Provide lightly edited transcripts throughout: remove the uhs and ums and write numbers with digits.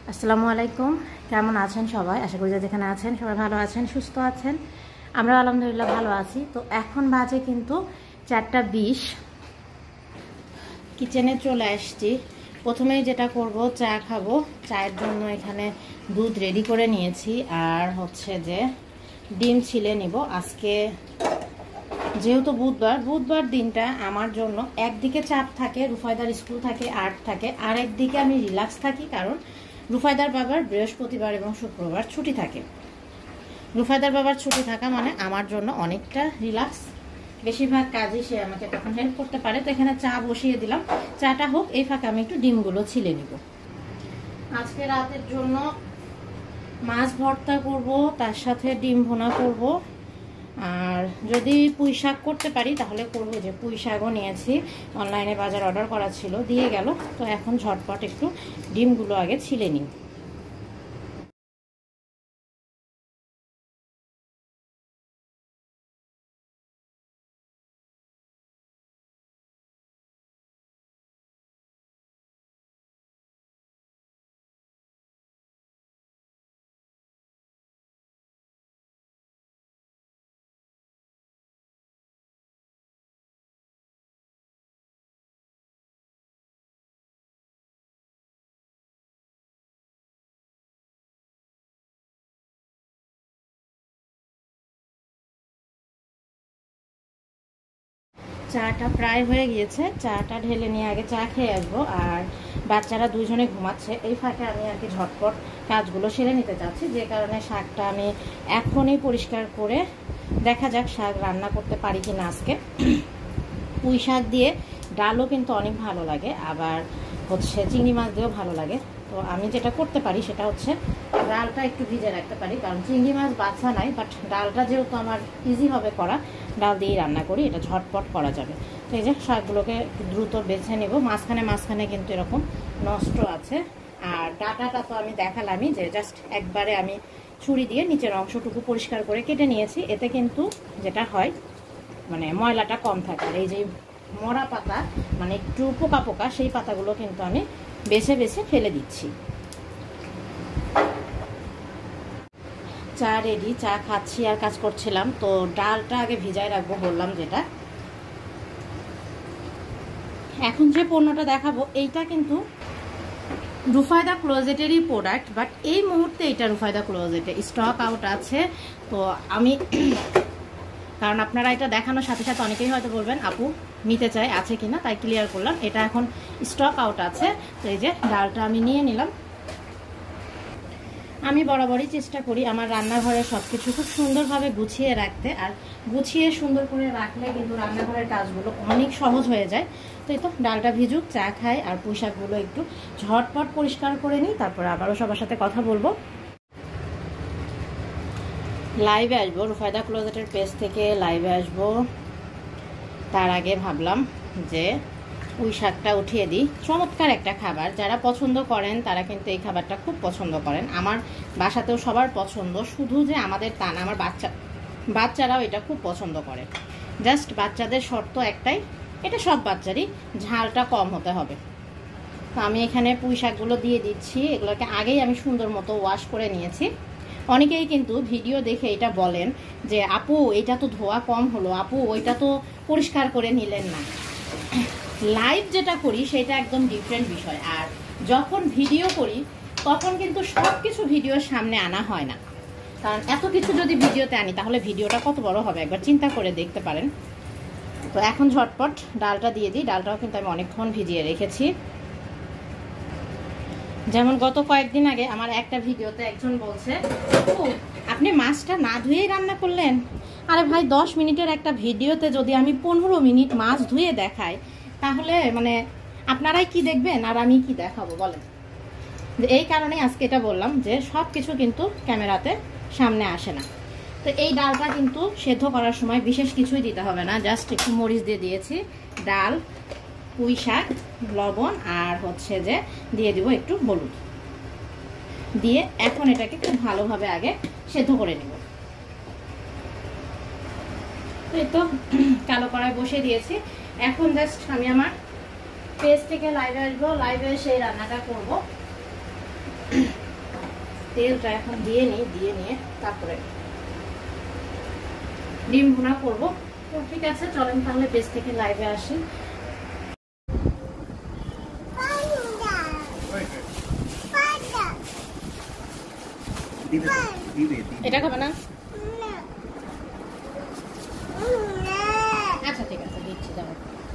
আসসালামু আলাইকুম। কেমন আছেন সবাই? আশা করি যেখানে আছেন সবাই ভালো আছেন, সুস্থ আছেন। আমরা আলহামদুলিল্লাহ ভালো আছি। তো এখন বাজে কিন্তু 4:20। কিচেনে চলে আসছি। প্রথমেই যেটা করব, চা খাবো। চায়ের জন্য এখানে দুধ রেডি করে নিয়েছি, আর হচ্ছে যে ডিম ছিলে নিব। আজকে যেহেতু বুধবার দিনটা আমার জন্য একদিকে চাপ থাকে, রুফায়দার স্কুল থাকে, আর্ট থাকে, আর একদিকে আমি রিল্যাক্স থাকি, কারণ রুফায়দার বাবার বৃহস্পতিবার এবং শুক্রবার ছুটি থাকে। রুফায়দার বাবার ছুটি থাকা মানে আমার জন্য অনেকটা রিল্যাক্স। বেশিরভাগ কাজই সে আমাকে তখন হেল্প করতে পারে। তো এখানে চা বসিয়ে দিলাম, চাটা হোক, এই ফাঁকে আমি একটু ডিমগুলো ছিলে নিব। আজকে রাতের জন্য মাছ ভর্তা করব, তার সাথে ডিম ভুনা করব। আর যদি পুঁই শাক করতে পারি তাহলে করবো। যে পুঁই শাকও নিয়েছি, অনলাইনে বাজার অর্ডার করা ছিল, দিয়ে গেল। তো এখন ঝটপট একটু ডিমগুলো আগে ছিলে নিই। চাটা প্রায় হয়ে গিয়েছে, চাটা ঢেলে নিয়ে আগে চা খেয়ে আসবো। আর বাচ্চারা দুজনে ঘুমাচ্ছে, এই ফাঁকে আমি আর কি ঝটপট কাজগুলো সেরে নিতে চাচ্ছি। যে কারণে শাকটা আমি এখনই পরিষ্কার করে, দেখা যাক শাক রান্না করতে পারি কিনা আজকে। পুঁই শাক দিয়ে ডালও কিন্তু অনেক ভালো লাগে, আবার হচ্ছে চিংড়ি মাছ দিয়েও ভালো লাগে। তো আমি যেটা করতে পারি সেটা হচ্ছে ডালটা একটু ভিজে রাখতে পারি, কারণ চিংড়ি মাছ বাছা নাই, বাট ডালটা যেহেতু আমার ইজি হবে করা, ডাল দিয়েই রান্না করি, এটা ঝটপট করা যাবে। তো এই যে শাকগুলোকে একটু দ্রুত বেছে নেব। মাঝখানে কিন্তু এরকম নষ্ট আছে। আর ডাটাটা তো আমি দেখালামই, যে জাস্ট একবারে আমি ছুরি দিয়ে নিচের অংশটুকু পরিষ্কার করে কেটে নিয়েছি। এতে কিন্তু যেটা হয়, মানে ময়লাটা কম থাকে। আর এই যে মরা পাতা, মানে একটু পোকা পোকা, সেই পাতাগুলো কিন্তু আমি বেছে বেছে ফেলে দিচ্ছি। চা রেডি, চা খাচ্ছি আর কাজ করছিলাম। তো ডালটা আগে ভিজায় রাখবো বললাম যেটা। এখন যে পণ্যটা দেখাবো এইটা কিন্তু রুফায়দা ক্লোজেটেরই প্রোডাক্ট, বাট এই মুহূর্তে এটা রুফায়দা ক্লোজেটে স্টক আউট আছে। তো আমি কারণ আপনারা এটা দেখানোর সাথে সাথে অনেকেই হয়তো বলবেন আপু নিতে চাই, আছে কিনা, তাই ক্লিয়ার করলাম। এটা এখন স্টক আউট আছে। তো এই যে ডালটা আমি নিয়ে নিলাম। আমি বরাবরই চেষ্টা করি আমার রান্নাঘরে সব কিছু খুব সুন্দরভাবে গুছিয়ে রাখতে, আর গুছিয়ে সুন্দর করে রাখলে কিন্তু রান্নাঘরের কাজগুলো অনেক সহজ হয়ে যায়। তো এই তো ডালটা ভিজুক, চা খাই, আর পুঁই শাকগুলো একটু ঝটপট পরিষ্কার করে নিই, তারপরে আবারও সবার সাথে কথা বলবো। লাইভে আসবো, রুফায়দা ক্লোজেটের পেজ থেকে লাইভে আসবো। তার আগে ভাবলাম যে পুঁই শাকটা উঠিয়ে দিই। চমৎকার একটা খাবার, যারা পছন্দ করেন তারা কিন্তু এই খাবারটা খুব পছন্দ করেন। আমার বাসাতেও সবার পছন্দ, শুধু যে আমাদের তা না, আমার বাচ্চারাও এটা খুব পছন্দ করে। জাস্ট বাচ্চাদের শর্ত একটাই, এটা সব বাচ্চারই, ঝালটা কম হতে হবে। তো আমি এখানে পুঁই শাকগুলো দিয়ে দিচ্ছি। এগুলোকে আগেই আমি সুন্দর মতো ওয়াশ করে নিয়েছি। অনেকেই কিন্তু ভিডিও দেখে এটা বলেন যে আপু এটা তো ধোয়া কম হলো, আপু ওইটা তো পরিষ্কার করে নিলেন না। লাইভ যেটা করি সেটা একদম ডিফারেন্ট বিষয়, আর যখন ভিডিও করি তখন কিন্তু সব কিছু ভিডিওর সামনে আনা হয় না। কারণ এত কিছু যদি ভিডিওতে আনি তাহলে ভিডিওটা কত বড় হবে, একবার চিন্তা করে দেখতে পারেন। তো এখন ঝটপট ডালটা দিয়ে দিই। ডালটাও কিন্তু আমি অনেকক্ষণ ভিজিয়ে রেখেছি। যেমন গত কয়েকদিন আগে আমার একটা ভিডিওতে একজন বলছে আপনি মাছটা না ধুয়েই রান্না করলেন। আরে ভাই, 10 মিনিটের একটা ভিডিওতে যদি আমি 15 মিনিট মাছ ধুয়ে দেখাই, তাহলে মানে আপনারাই কি দেখবেন আর আমি কি দেখাবো বলেন। যে এই কারণে আজকে এটা বললাম যে সব কিছু কিন্তু ক্যামেরাতে সামনে আসে না। তো এই ডালটা কিন্তু সেদ্ধ করার সময় বিশেষ কিছুই দিতে হবে না, জাস্ট একটু মরিচ দিয়ে দিয়েছি, ডাল, পুঁই শাক, লবণ, আর হচ্ছে যে দিয়ে দিব একটু হলুদ দিয়ে। এখন এটাকে খুব ভালোভাবে আগে সেদ্ধ করে নেব। এই তো কালো কড়াই বসিয়ে দিয়েছি। এখন জাস্ট আমি আমার পেজ থেকে লাইভে আসবো, লাইভে সেই রান্নাটা করব। তেলটা এখন দিয়ে নিই, দিয়ে নিয়ে তারপরে ডিম ভুনা করবো। তো ঠিক আছে, চলেন তাহলে পেজ থেকে লাইভে আসি। এটা খাবে না? আচ্ছা ঠিক আছে, দিচ্ছি দাঁড়াও।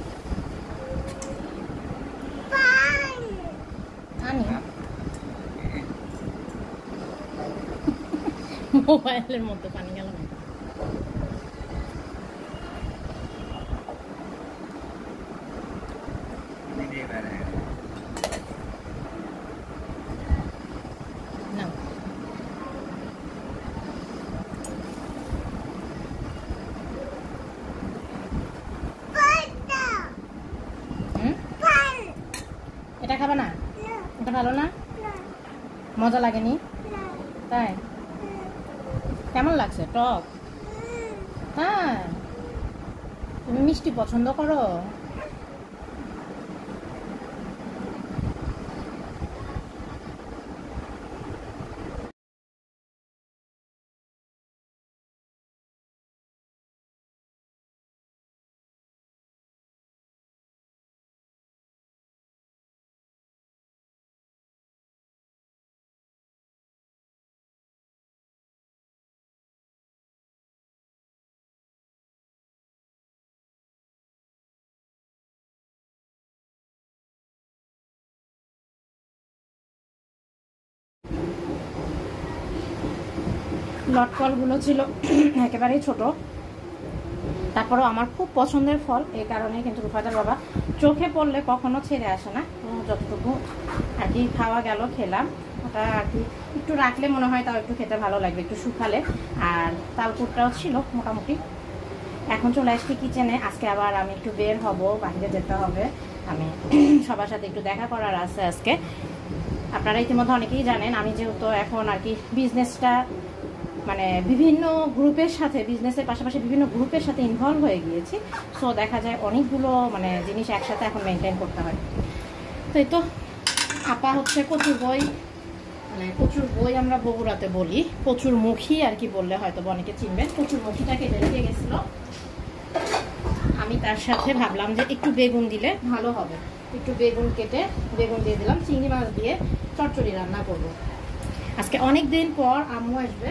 মোবাইলের মধ্যে পানি গেল না। এটা খাবে না? এটা ভালো না? মজা লাগেনি? তাই? কেমন লাগছে? টক? হ্যাঁ, তুমি মিষ্টি পছন্দ করো? লটকলগুলো ছিল একেবারেই ছোট, তারপরেও আমার খুব পছন্দের ফল, এই কারণে কিন্তু রুফাদার বাবা চোখে পড়লে কখনো ছেড়ে আসে না। যতটুকু আর কি খাওয়া গেল খেলাম, ওটা আর কি একটু রাখলে মনে হয় তাও একটু খেতে ভালো লাগবে, একটু শুকালে। আর তালকুটটাও ছিল মোটামুটি। এখন চলে আসছি কিচেনে। আজকে আবার আমি একটু বের হব, বাইরে যেতে হবে, আমি সবার সাথে একটু দেখা করার আছে আজকে। আপনারা ইতিমধ্যে অনেকেই জানেন আমি যেহেতু এখন আর কি বিজনেসটা মানে বিভিন্ন গ্রুপের সাথে, বিজনেসের পাশাপাশি বিভিন্ন গ্রুপের সাথে ইনভলভ হয়ে গিয়েছি। সো দেখা যায় অনেকগুলো মানে জিনিস একসাথে এখন মেনটেন করতে হয়। তো এই তো আপা হচ্ছে কচুর বই, মানে কচুর বই আমরা বগুড়াতে বলি, কচুর মুখী আর কি বললে হয়তো অনেকে চিনবেন। কচুর মুখীটা কেটে রেখে গেছিল, আমি তার সাথে ভাবলাম যে একটু বেগুন দিলে ভালো হবে। একটু বেগুন কেটে বেগুন দিয়ে দিলাম, চিংড়ি মাছ দিয়ে চচ্চড়ি রান্না করব। আজকে অনেক দিন পর আম্মু আসবে।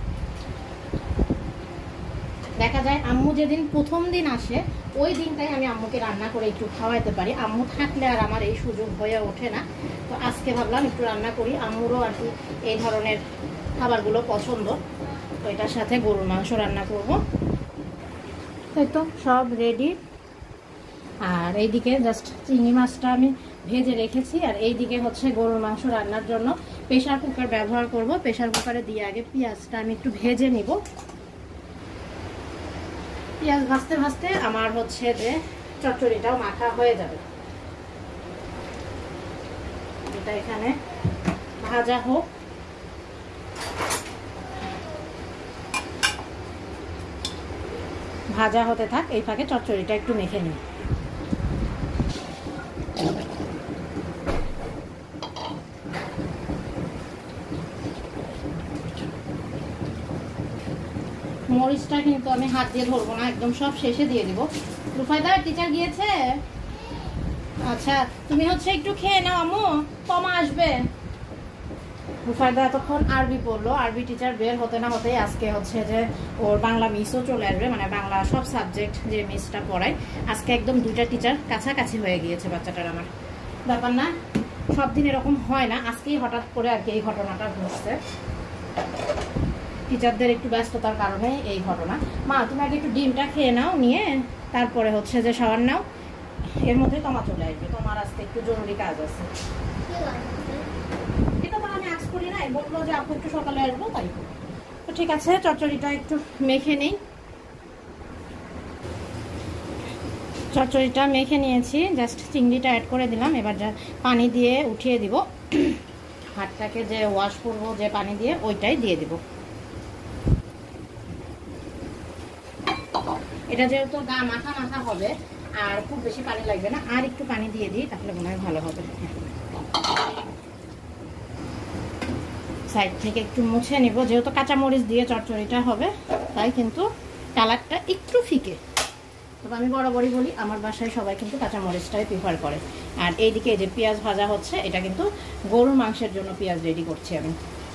দেখা যায় আম্মু যেদিন প্রথম দিন আসে ওই দিনটাই আমি আম্মুকে রান্না করে একটু খাওয়াইতে পারি। আম্মু থাকলে আর আমার এই সুযোগ হয়ে ওঠে না। তো আজকে ভাবলাম একটু রান্না করি, আম্মুরও আর কি এই ধরনের খাবারগুলো পছন্দ। তো এটার সাথে গরুর মাংস রান্না করব। তাই তো সব রেডি। আর এইদিকে জাস্ট চিংড়ি মাছটা আমি ভেজে রেখেছি, আর এইদিকে হচ্ছে গরুর মাংস রান্নার জন্য প্রেশার কুকার ব্যবহার করব। প্রেশার কুকারে দিয়ে আগে পেঁয়াজটা আমি একটু ভেজে নিব। পেঁয়াজ ভাজতে ভাজতে আমার হচ্ছে যে চচ্চড়িটাও মাখা হয়ে যাবে। এটা এখানে ভাজা হোক। ভাজা হতে থাক, এই ফাঁকে চচ্চড়িটা একটু মেখে নিই। মরিচটা কিন্তু আমি হাত দিয়ে ধরবো না, একদম সব শেষে দিয়ে দিব। রুফায়দা টিচার গিয়েছে? আচ্ছা, তুমি হচ্ছে একটু খেয়ে নাও আম্মু, কমা আসবে। রুফায়দা এতক্ষণ আরবি পড়লো, আরবি টিচার বের হতে না হতেই আজকে হচ্ছে যে ওর বাংলা মিসও চলে আসবে, মানে বাংলা সব সাবজেক্ট যে মিসটা পড়ায় আজকে একদম দুইটা টিচার কাছাকাছি হয়ে গিয়েছে বাচ্চাটার। আমার ব্যাপার না, সব দিন এরকম হয় না, আজকেই হঠাৎ করে আর কি এই ঘটনাটা ঘটছে। টিচারদের একটু ব্যস্ততার কারণে এই ঘটনা। মা তুমি আগে একটু ডিমটা খেয়ে নাও, নিয়ে তারপরে হচ্ছে যে শাওয়ার নাও, এর মধ্যে তোমার চলে আসবে, তোমার আজকে একটু জরুরি কাজ আছে। এটা তো আমি আজ করি নাই, বললো যে আপু একটু সকালে আসবো, তাই। তো ঠিক আছে, চচ্চড়িটা একটু মেখে নিই। চচ্চড়িটা মেখে নিয়েছি, জাস্ট চিংড়িটা অ্যাড করে দিলাম। এবার যা পানি দিয়ে উঠিয়ে দিব, হাতটাকে যে ওয়াশ করবো যে পানি দিয়ে ওইটাই দিয়ে দিব। এটা যেহেতু গা মাখা মাখা হবে আর খুব বেশি পানি লাগবে না, আর একটু পানি দিয়ে দিই তাহলে মনে হয় ভালো হবে। সাইড থেকে একটু মুছে নিব, যেহেতু কাঁচামরিচ দিয়ে চচ্চড়িটা হবে তাই কিন্তু কালারটা একটু ফিকে। তবে আমি বরাবরই বলি আমার বাসায় সবাই কিন্তু কাঁচামরিচটাই প্রিফার করে। আর এইদিকে যে পেঁয়াজ ভাজা হচ্ছে, এটা কিন্তু গরুর মাংসের জন্য পেঁয়াজ রেডি করছি আমি।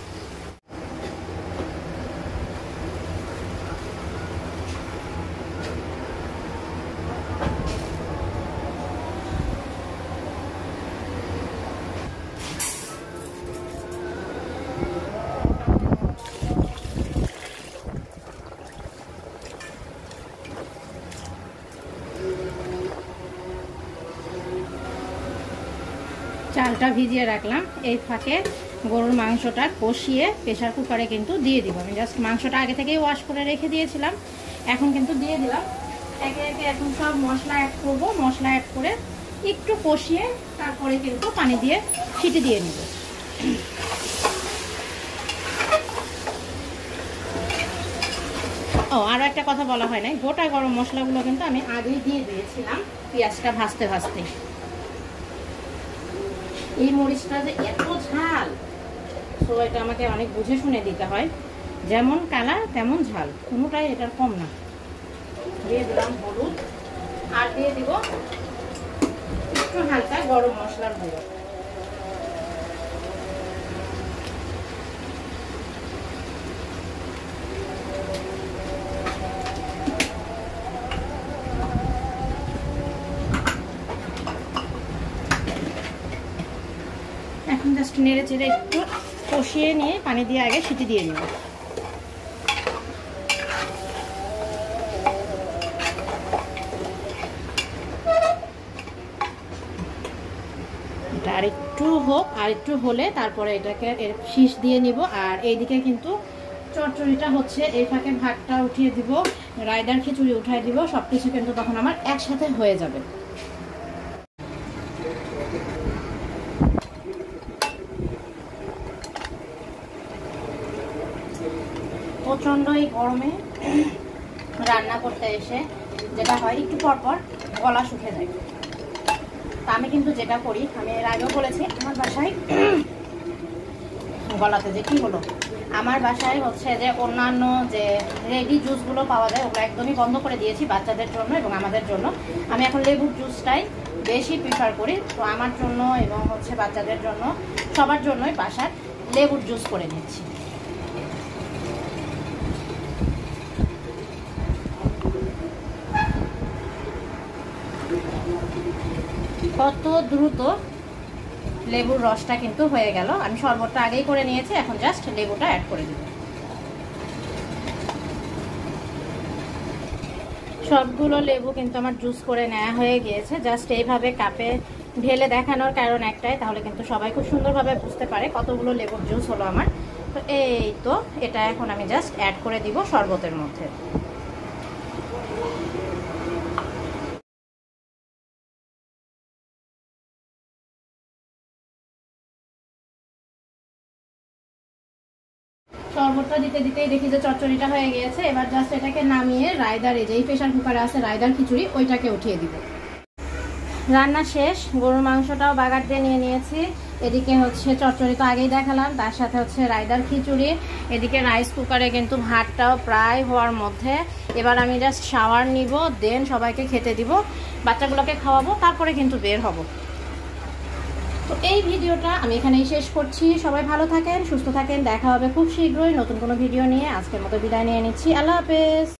চালটা ভিজিয়ে রাখলাম, এই ফাঁকে গরুর মাংসটা কষিয়ে প্রেসার কুকারে কিন্তু দিয়ে দিব। আমি জাস্ট মাংসটা আগে থেকেই ওয়াশ করে রেখে দিয়েছিলাম, এখন কিন্তু দিয়ে দিলাম। একে একে এখন সব মশলা অ্যাড করবো, মশলা অ্যাড করে একটু কষিয়ে তারপরে কিন্তু পানি দিয়ে সিটি দিয়ে নিব। ও আরও একটা কথা বলা হয় নাই, গোটা গরম মশলাগুলো কিন্তু আমি আগেই দিয়ে দিয়েছিলাম পেঁয়াজটা ভাজতে ভাজতে। এই মরিচটা যে এত ঝাল, তো এটা আমাকে অনেক বুঝে শুনে দিতে হয়, যেমন কালার তেমন ঝাল, কোনোটাই এটার কম না। দিয়ে দিলাম হলুদ, আর দিয়ে দিব একটু হালকা গরম মশলার গুঁড়ো। এখন জাস্ট নেড়ে চেড়ে একটু কষিয়ে নিয়ে পানি দিয়ে আগে সিটি দিয়ে নেব। এটা আর একটু হোক, আর একটু হলে তারপরে এটাকে শীষ দিয়ে নিব। আর এইদিকে কিন্তু চচ্চড়িটা হচ্ছে, এই ফাঁকে ভাতটা উঠিয়ে দিব, রায়দার খিচুড়ি উঠাই দিব, সবকিছু কিন্তু তখন আমার একসাথে হয়ে যাবে। প্রচণ্ড এই গরমে রান্না করতে এসে যেটা হয়, একটু পরপর গলা শুকিয়ে যায়। তা আমি কিন্তু যেটা করি, আমি এর আগেও বলেছি, আমার বাসায় গলাতে যে কি হলো, আমার বাসায় হচ্ছে যে অন্যান্য যে রেডি জুসগুলো পাওয়া যায় ওগুলো একদমই বন্ধ করে দিয়েছি বাচ্চাদের জন্য এবং আমাদের জন্য। আমি এখন লেবুর জুসটাই বেশি প্রিফার করি। তো আমার জন্য এবং হচ্ছে বাচ্চাদের জন্য, সবার জন্যই বাসার লেবুর জুস করে নিচ্ছি। কত দ্রুত লেবুর রসটা কিন্তু হয়ে গেল। আমি শরবতটা আগেই করে নিয়েছি, এখন জাস্ট লেবুটা অ্যাড করে দিব। সবগুলো লেবু কিন্তু আমার জুস করে নেওয়া হয়ে গিয়েছে। জাস্ট এইভাবে কাপে ঢেলে দেখানোর কারণ একটাই, তাহলে কিন্তু সবাই খুব সুন্দরভাবে বুঝতে পারে কতগুলো লেবুর জুস হলো আমার। তো এই তো এটা এখন আমি জাস্ট অ্যাড করে দিব শরবতের মধ্যে। শরবতটা দিতে দিতেই দেখি যে চচ্চড়িটা হয়ে গিয়েছে। এবার জাস্ট এটাকে নামিয়ে রায়দার, এই যেই প্রেশার কুকারে আছে রায়দার খিচুড়ি, ওইটাকে উঠিয়ে দিব। রান্না শেষ, গরুর মাংসটাও বাগার দিয়ে নিয়ে নিয়েছি। এদিকে হচ্ছে চচ্চড়ি তো আগেই দেখালাম, তার সাথে হচ্ছে রায়দার খিচুড়ি। এদিকে রাইস কুকারে কিন্তু ভাতটাও প্রায় হওয়ার মধ্যে। এবার আমি জাস্ট শাওয়ার নিব, দেন সবাইকে খেতে দিব, বাচ্চাগুলোকে খাওয়াবো, তারপরে কিন্তু বের হব। তো এই ভিডিওটা আমি এখানেই শেষ করছি। সবাই ভালো থাকেন, সুস্থ থাকেন, দেখা হবে খুব শীঘ্রই নতুন কোনো ভিডিও নিয়ে। আজকের মতো বিদায় নিয়ে নিচ্ছি, আল্লাহ হাফেজ।